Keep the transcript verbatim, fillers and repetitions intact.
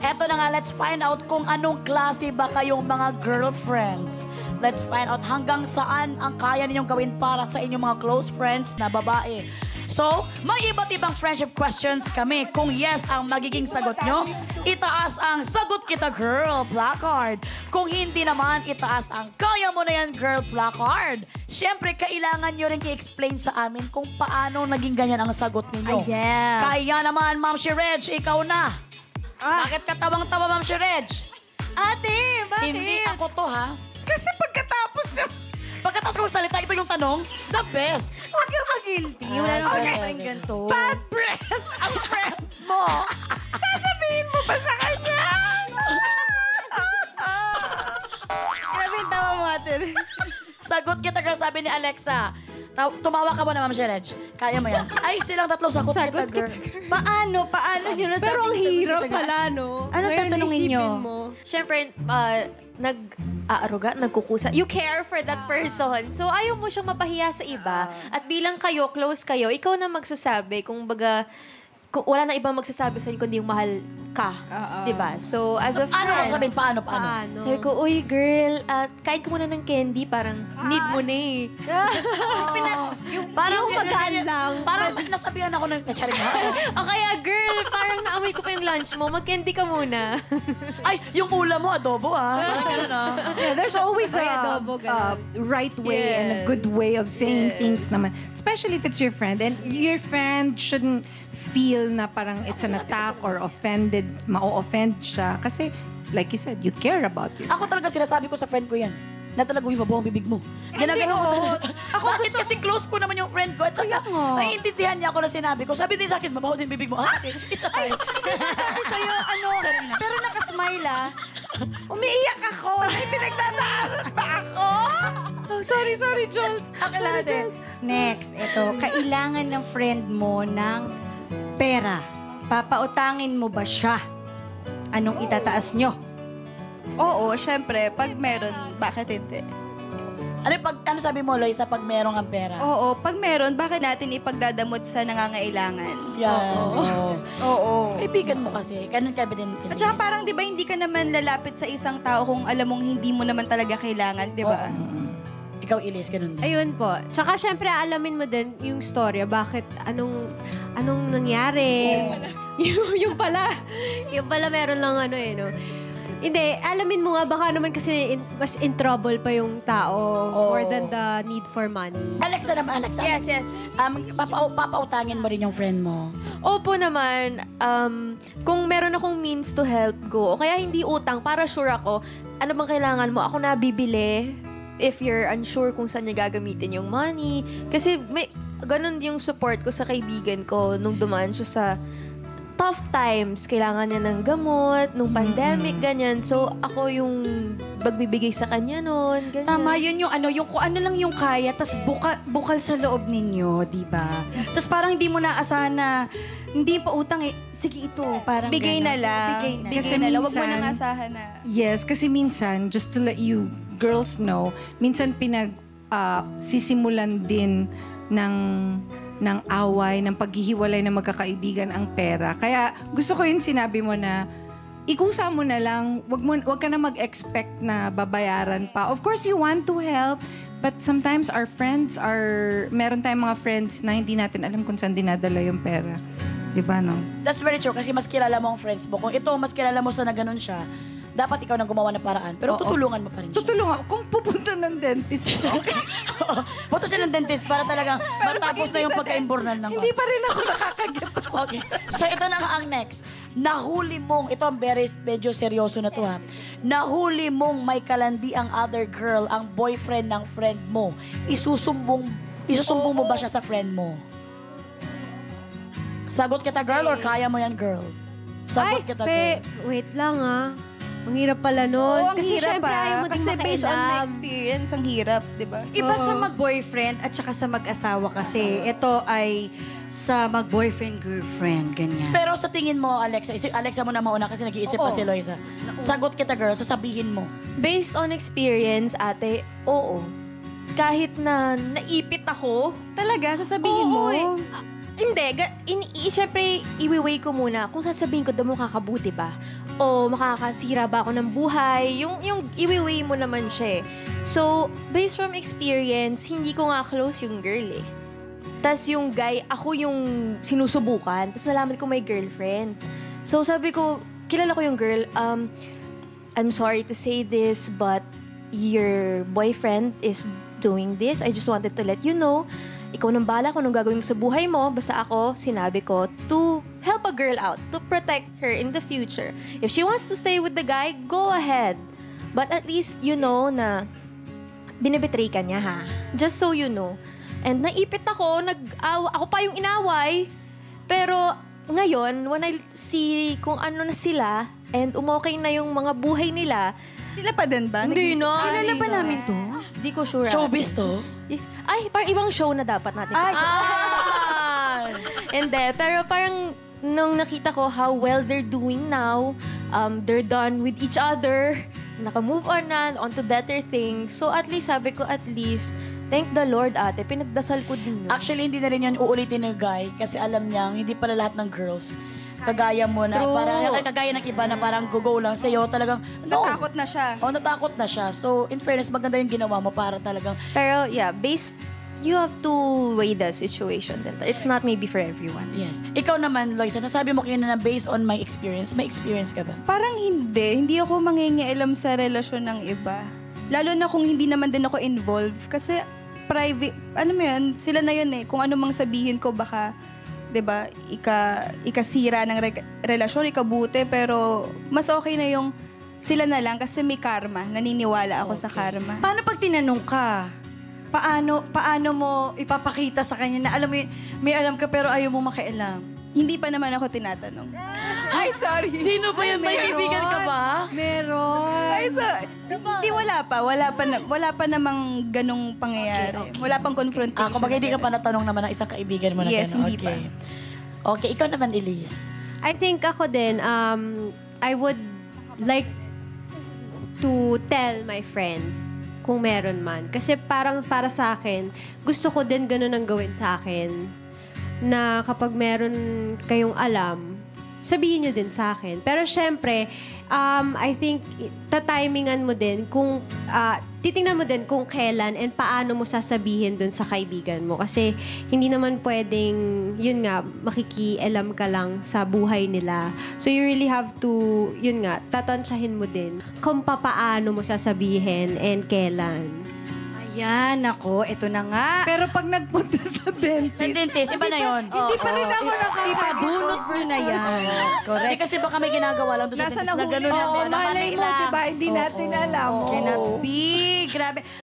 Eto na nga, let's find out kung anong klase ba kayong mga girlfriends. Let's find out hanggang saan ang kaya ninyong gawin para sa inyong mga close friends na babae. So, may iba't ibang friendship questions kami. Kung yes ang magiging sagot nyo, itaas ang Sagot Kita Girl placard. Kung hindi naman, itaas ang Kaya Mo Na Yan Girl placard. Siyempre, kailangan nyo rin i-explain sa amin kung paano naging ganyan ang sagot ninyo. Ah, yes. Kaya naman, Ma'am Shireg, ikaw na. Ah. Bakit ka tawang-tawa, Ma'am Shireg? Ate, bakit? Hindi ako to, ha? Kasi pagkatapos na... Pagkatapos kong salita, ito yung tanong, the best. Huwag kang mag-guilty. Wala Ah, naman sige, okay. sige. ganito. Bad breath ang friend mo. Sasabihin mo ba sa kanya? Grabe yung tawa mo, ate. Sagot Kita Girl, sabi ni Alexa. Ta- tumawa ka muna, Ma'am Shireg. Kaya mo yan. Ay, silang tatlo, Sagot, Sagot Kita Girl. Paano? Paano nyo nasabi? Pero ang hirap pala, no? Ano Ngayon, tatanungin nyo? isipin mo. Siyempre, uh, nag-aaruga, nagkukusa. You care for that person. So, ayaw mo siyang mapahiya sa iba. At bilang kayo, close kayo, ikaw na magsasabi kung baga, kung wala na ibang magsasabi sa inyo kundi yung mahal ka. Diba? So, as a Ano friend, ko sabihin? Paano? Paano? Paano? sabi ko, uy, girl, at kain ka muna ng candy. Parang, need mo na eh. Yung, parang yung magaan lang. Parang nasabihan ako ng... Charing ha? O kaya, girl, parang naamoy ko pa yung lunch mo. Mag-candy ka muna. Ay, yung ulam mo, adobo ah. Parang ganun ah. Yeah, there's always May a, adobo, a ganun. right way and a Yes. good way of saying Yes. things naman. Especially if it's your friend. And your friend shouldn't feel na parang it's an attack or offended, ma-offend siya. Kasi, like you said, you care about you. Ako talaga sinasabi ko sa friend ko yan. Na talaga, uy, mabuhang bibig mo. Ginagano ko talaga. Ako Bakit kasi close ko naman yung friend ko. At saka, naiintindihan niya ako na sinabi ko. Sabi din sa akin, mabaho din bibig mo. Ah, okay. Isa tayo. Sabi sa'yo, ano, pero nakasmile ah. Umiiyak ako. May pinagdadaanan pa ako. Oh, sorry, sorry, Jules. Okay lang din. Next, ito. Kailangan ng friend mo ng pera. Papautangin mo ba siya? Anong itataas nyo? Oo, syempre, pag meron, bakit hindi? Ano, pag, ano sabi mo, Loisa, pag merong ang pera? Oo, pag meron, bakit natin ipagdadamot sa nangangailangan? Yan. Oo. Oo. Kaibigan mo kasi. Ganun ka ba din? At saka parang, di ba, hindi ka naman lalapit sa isang tao kung alam mong hindi mo naman talaga kailangan, di ba? Ikaw, Ilis, ganun din. Ayun po. Tsaka syempre, alamin mo din yung storya. Bakit, anong, anong nangyari? yung, yung pala, yung pala meron lang ano eh, no? Hindi, alamin mo nga, baka naman kasi in, mas in trouble pa yung tao Oo. more than the need for money. Alexa naman, Alexa. Yes, Alexa. yes. Um, papa papautangin mo rin yung friend mo. Opo naman, um, kung meron akong means to help, go. O kaya hindi utang, para sure ako, ano bang kailangan mo? Ako na bibili if you're unsure kung saan niya gagamitin yung money. Kasi may, ganun yung support ko sa kaibigan ko nung dumaan siya sa tough times. Kailangan niya ng gamot, nung pandemic, ganyan. So, ako yung magbibigay sa kanya noon. Ganyan. Tama, yun yung ano, yung kung ano lang yung kaya, tas buka, bukal sa loob ninyo, di ba? Tas parang hindi mo naasahan na, hindi pa utang eh, sige ito, parang Bigay na ganun. lang. Bigay na. Bigay Kasi na lang. Huwag mo minsan- nang asahan na. Yes, kasi minsan, just to let you girls know, minsan pinag ah, sisimulan din ng ng away, ng paghihiwalay ng magkakaibigan ang pera. Kaya gusto ko yung sinabi mo na ikusa mo na lang, wag, mo, wag ka na mag-expect na babayaran pa. Of course, you want to help, but sometimes our friends are, meron tayong mga friends na hindi natin alam kung saan dinadala yung pera. Diba, no? That's very true kasi mas kilala mo ang friends mo. Kung ito, mas kilala mo sa na ganun siya, dapat ikaw nang gumawa ng paraan. Pero Oo. tutulungan mo pa rin siya. Tutulungan. Kung pupunta ng dentist, okay. Oo. Punta siya ng dentist para talagang matapos na yung pagka-imbornal ng Hindi pa rin ako nakakaget. Okay. So ito na nga ang next. Nahuli mong, ito ang very medyo seryoso na to ha. Nahuli mong may kalandi ang other girl, ang boyfriend ng friend mo. Isusumbong, isusumbong mo ba siya sa friend mo? Sagot kita girl or kaya mo yan girl? Sagot kita pe, girl. wait lang ah. Ang hirap pala nun. Oo, ang Kasi hirap syempre, ah. ayaw mo din Kasi based on my makailam. experience, ang hirap, di ba? Iba sa mag-boyfriend at saka sa mag-asawa kasi. Ito ay sa mag-boyfriend-girlfriend, ganyan. Pero sa tingin mo, Alexa, isi- Alexa mo na mauna kasi nag-iisip pa Oo. si Loisa. Sagot kita girl, sasabihin mo. Based on experience, ate, oo. Kahit na naipit ako, Talaga, sasabihin Oo, mo. eh. hindi. Ga, in, i, syempre, iwiway ko muna kung sasabihin ko, daw mo kakabuti ba? O makakasira ba ako ng buhay? Yung, yung iwiway mo naman siya eh. So, based from experience, hindi ko nga close yung girl eh. Tapos yung guy, ako yung sinusubukan. Tapos nalaman ko may girlfriend. So sabi ko, kilala ko yung girl, um, I'm sorry to say this, but your boyfriend is doing this. I just wanted to let you know. Ikaw nang bala kung anong gagawin mo sa buhay mo. Basta ako, sinabi ko, to help a girl out, to protect her in the future. If she wants to stay with the guy, go ahead. But at least you know na binibetray ka niya, ha? Just so you know. And naipit ako, nag ako pa yung inaway. Pero ngayon, when I see kung ano na sila, and umokay na yung mga buhay nila, Sila pa din ba? hindi Nag-iisip- na. Kilala ba namin to? Di ko sure. Showbiz to? Ay, parang ibang show na dapat natin. Ay, ah! Hindi, pero parang nung nakita ko how well they're doing now, um, they're done with each other, naka-move on na, on to better things. So at least, sabi ko, at least, thank the Lord, ate, pinagdasal ko din yun. Actually, hindi na rin yun uulitin ng guy kasi alam niyang hindi pala lahat ng girls kagaya mo na True. parang kagaya ng iba na parang go-go lang sa'yo talagang no. Natakot na siya. Oh, natakot na siya. So, in fairness, maganda yung ginawa mo para talagang Pero yeah, based, you have to weigh the situation din. It's not maybe for everyone. yes. Ikaw naman, Loisa, nasabi mo kanina na based on my experience, may experience ka ba? Parang hindi. Hindi ako mangingialam sa relasyon ng iba. Lalo na kung hindi naman din ako involved. Kasi private, ano mo yun, sila na yun eh. Kung ano mang sabihin ko, baka, 'di ba, ika, ikasira ng re- relasyon, ikabuti. Pero mas okay na yung sila na lang kasi may karma. Naniniwala ako sa karma. Paano pag tinanong ka? Paano, paano mo ipapakita sa kanya na alam mo yun, may alam ka pero ayaw mo makialam? Hindi pa naman ako tinatanong. Ay, sorry. Sino ba yun? May kaibigan ka ba? Meron. Ay, so, hindi, wala pa. Wala pa, na, wala pa namang ganong pangyayari. Wala pang confrontation. Ah, kumbaga hindi ka pa natanong naman ng isang kaibigan mo na Yes, gano'n. hindi pa. Okay. Okay, ikaw naman, Elise. I think ako din, um, I would like to tell my friend kung meron man. Kasi parang para sa akin, gusto ko din ganun ang gawin sa akin. Na kapag meron kayong alam, sabihin nyo din sa akin. Pero syempre, um, I think, tatimingan mo din kung, ah, titingnan mo din kung kailan and paano mo sasabihin dun sa kaibigan mo. Kasi hindi naman pwedeng, yun nga, makikialam ka lang sa buhay nila. So you really have to, yun nga, tatansyahin mo din kung papaano mo sasabihin and kailan. Ayan, ako, ito na nga. Pero pag nagpunta sa dentist, Sa dentist, iba na yun. Hindi pa rin ako nakaka- Ipadunot mo na yan. Correct. Kasi baka may ginagawa lang doon sa Nasa dentist na nahuli. gano'n na oo, din. malay mo, Nakakailang. diba? Hindi natin alam. Cannot be. Grabe.